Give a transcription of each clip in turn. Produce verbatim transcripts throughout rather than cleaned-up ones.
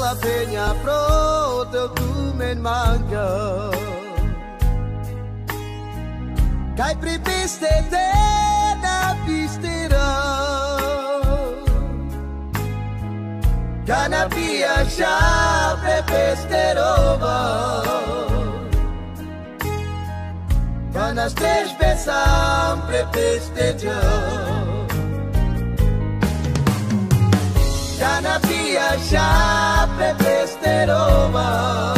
la peña pronto kumen manga Kai pripiste te na pistera Kana pia sha prepesterova Kana stes besam prepesteja Kana pia sha prepesterova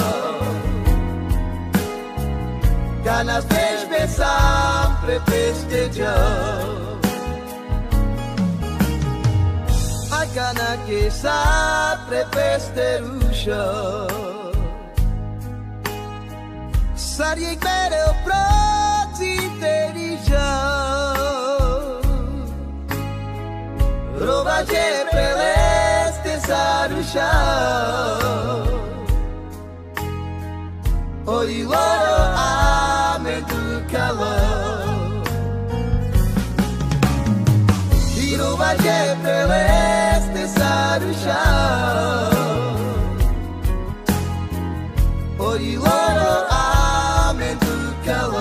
Kana stes besam prepesteja Kana que sapre pesterusha Sarie bere o proti terija Rova je preleste sarusha Oi loro ame du kala Rova je preleste sarusha Oi loro ame du kala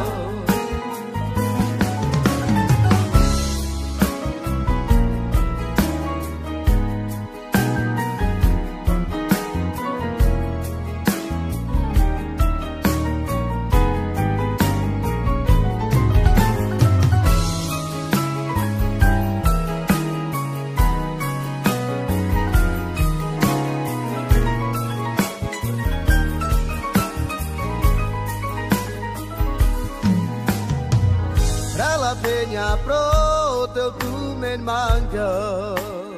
Peña pronto kumen manga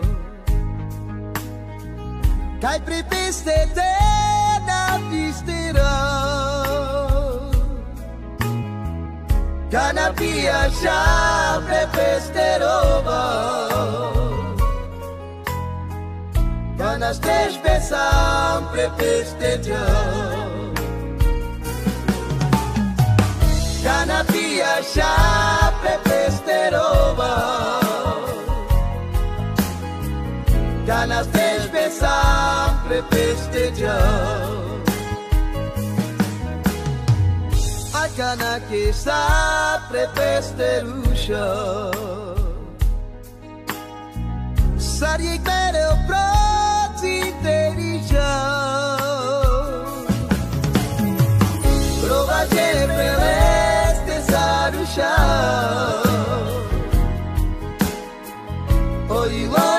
Kai pripiste te na pistera Kana pia sha prepesterova Kana stes besam prepesteja Kana pia sha prepesterova Kana stes besam prepesteja A kana que sa prepesterusha Sarie bere o proti terija Rova je preleste sarusha Oi